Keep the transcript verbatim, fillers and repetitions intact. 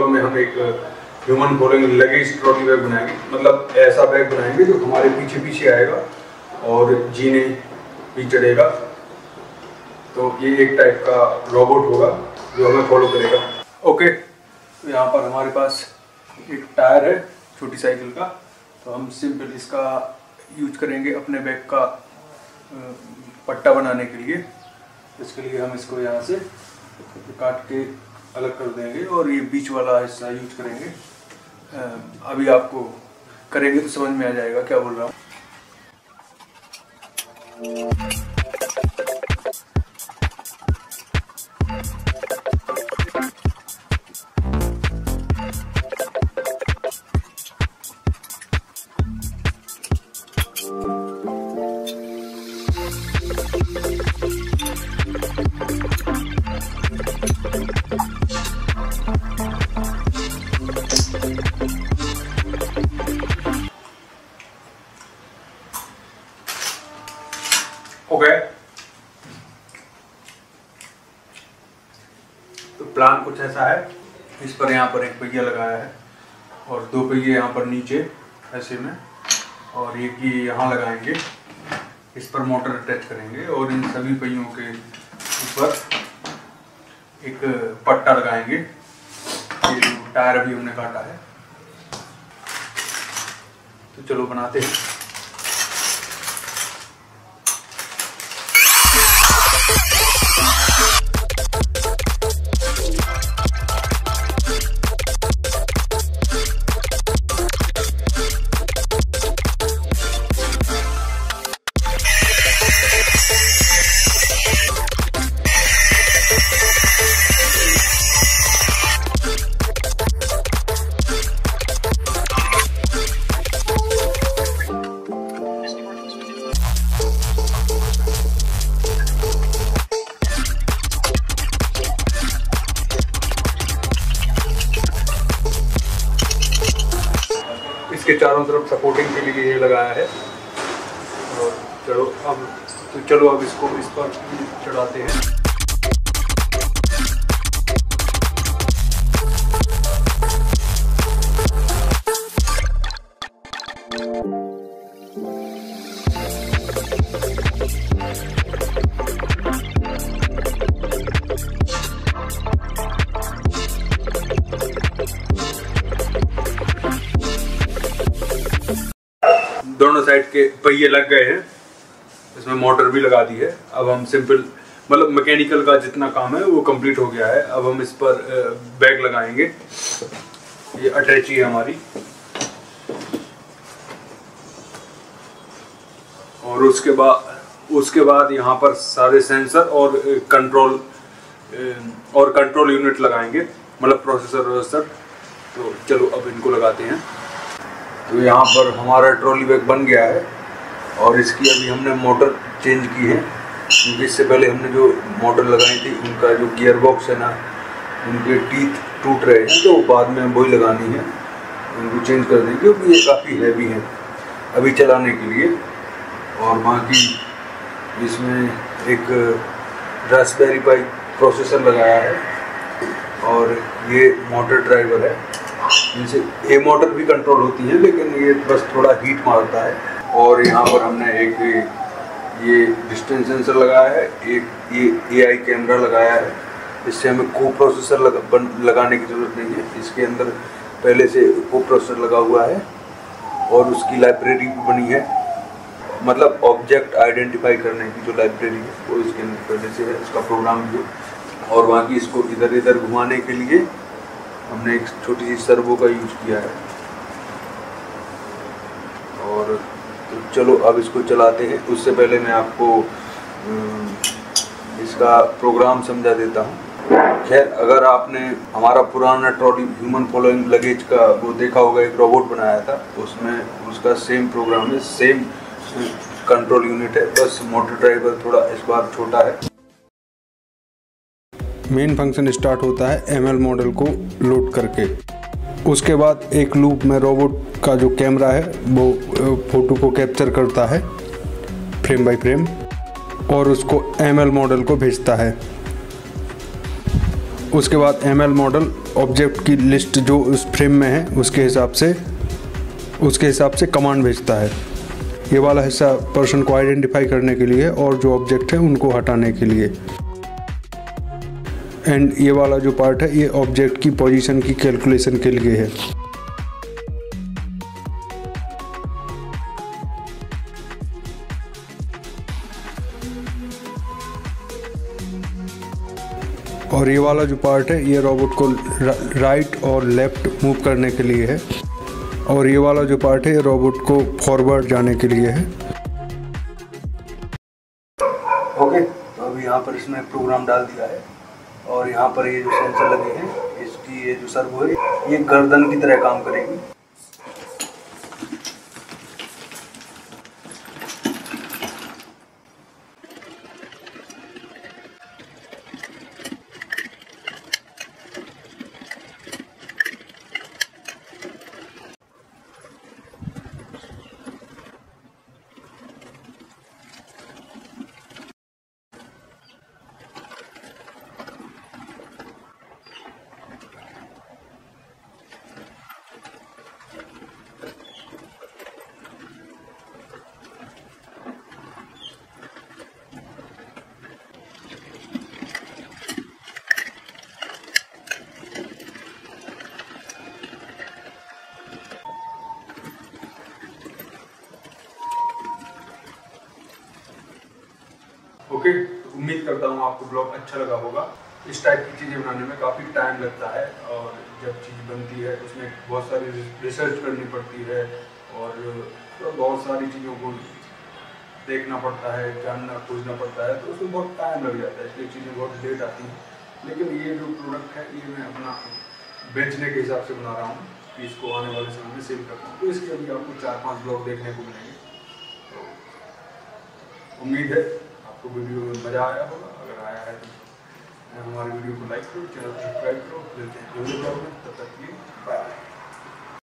में हम एक human following luggage trolley bag बनाएंगे। मतलब ऐसा बैग बनाएंगे जो हमारे पीछे पीछे आएगा और जीने भी चढ़ेगा। तो ये एक टाइप का रोबोट होगा जो हमें फॉलो करेगा। ओके, तो यहाँ पर हमारे पास एक टायर है छोटी साइकिल का, तो हम सिंपल इसका यूज करेंगे अपने बैग का पट्टा बनाने के लिए। इसके लिए हम इसको यहाँ से काट के अलग कर देंगे और ये बीच वाला हिस्सा यूज करेंगे। अभी आपको करेंगे तो समझ में आ जाएगा क्या बोल रहा हूँ। ओके, तो प्लान कुछ ऐसा है। इस पर यहाँ पर एक पहिया लगाया है और दो पहिए यहाँ पर नीचे ऐसे में, और एक ये यहाँ लगाएंगे। इस पर मोटर अटैच करेंगे और इन सभी पहियों के ऊपर एक पट्टा लगाएंगे। ये टायर अभी हमने काटा है, तो चलो बनाते हैं। इसके चारों तरफ सपोर्टिंग के लिए ये लगाया है। और चलो अब तो चलो अब इसको इस पर चढ़ाते हैं। दोनों साइड के पहिए लग गए हैं, इसमें मोटर भी लगा दी है। अब हम सिंपल मतलब मैकेनिकल का जितना काम है वो कंप्लीट हो गया है। अब हम इस पर बैग लगाएंगे। ये अटैची है हमारी, और उसके बाद उसके बाद यहाँ पर सारे सेंसर और कंट्रोल और कंट्रोल यूनिट लगाएंगे, मतलब प्रोसेसर प्रोसेसर तो चलो अब इनको लगाते हैं। तो यहाँ पर हमारा ट्रॉली बैग बन गया है और इसकी अभी हमने मोटर चेंज की है, क्योंकि इससे पहले हमने जो मोटर लगाई थी उनका जो गियर बॉक्स है ना, उनके टीथ टूट रहे हैं, तो बाद में वही लगानी है। उनको चेंज कर देंगे क्योंकि ये काफ़ी हैवी है अभी चलाने के लिए। और बाकी इसमें एक रास्पबेरी पाई प्रोसेसर लगाया है और ये मोटर ड्राइवर है, जिनसे ये मोटर भी कंट्रोल होती है, लेकिन ये बस थोड़ा हीट मारता है। और यहाँ पर हमने एक ये डिस्टेंस सेंसर लगाया है, एक ये एआई कैमरा लगाया है। इससे हमें को प्रोसेसर लगा, बन, लगाने की ज़रूरत नहीं है। इसके अंदर पहले से को प्रोसेसर लगा हुआ है और उसकी लाइब्रेरी भी बनी है, मतलब ऑब्जेक्ट आइडेंटिफाई करने की जो लाइब्रेरी है वो इसके अंदर पहले से है, उसका प्रोग्राम भी है। और बाकी इसको इधर इधर घुमाने के लिए हमने एक छोटी सी सर्वो का यूज किया है। और तो चलो अब इसको चलाते हैं। उससे पहले मैं आपको इसका प्रोग्राम समझा देता हूँ। खैर, अगर आपने हमारा पुराना ट्रॉली ह्यूमन फॉलोइंग लगेज का वो देखा होगा, एक रोबोट बनाया था, उसमें उसका सेम प्रोग्राम है, सेम कंट्रोल यूनिट है, बस मोटर ड्राइवर थोड़ा इस बार छोटा है। मेन फंक्शन स्टार्ट होता है एमएल मॉडल को लोड करके। उसके बाद एक लूप में रोबोट का जो कैमरा है वो फोटो को कैप्चर करता है फ्रेम बाय फ्रेम और उसको एमएल मॉडल को भेजता है। उसके बाद एम एल मॉडल ऑब्जेक्ट की लिस्ट जो उस फ्रेम में है उसके हिसाब से उसके हिसाब से कमांड भेजता है। ये वाला हिस्सा पर्सन को आइडेंटिफाई करने के लिए और जो ऑब्जेक्ट है उनको हटाने के लिए। एंड ये वाला जो पार्ट है ये ऑब्जेक्ट की पोजीशन की कैलकुलेशन के लिए है। और ये वाला जो पार्ट है ये रोबोट को राइट और लेफ्ट मूव करने के लिए है। और ये वाला जो पार्ट है ये रोबोट को फॉरवर्ड जाने के लिए है। ओके, तो अभी यहाँ पर इसमें प्रोग्राम डाल दिया है और यहाँ पर ये जो सेंसर लगे हैं इसकी ये जो सर्वो है ये गर्दन की तरह काम करेगी। ओके, तो उम्मीद करता हूँ आपको ब्लॉग अच्छा लगा होगा। इस टाइप की चीज़ें बनाने में काफ़ी टाइम लगता है और जब चीज़ बनती है उसमें बहुत सारी रिसर्च करनी पड़ती है और बहुत सारी चीज़ों को देखना पड़ता है, जानना खोजना पड़ता है, तो उसमें बहुत टाइम लग जाता है, इसलिए चीज़ें बहुत लेट आती हैं। लेकिन ये जो प्रोडक्ट है ये मैं अपना बेचने के हिसाब से बना रहा हूँ कि इसको आने वाले समय में सेल करता हूँ, तो इसके अभी आपको चार पाँच ब्लॉग देखने को मिलेंगे। तो उम्मीद है आपको वीडियो में मज़ा आया होगा। अगर आया है तो हमारी वीडियो को लाइक करो, चैनल को सब्सक्राइब करो। मिलते हैं अगले ब्लॉग में, तब तक के लिए बाय।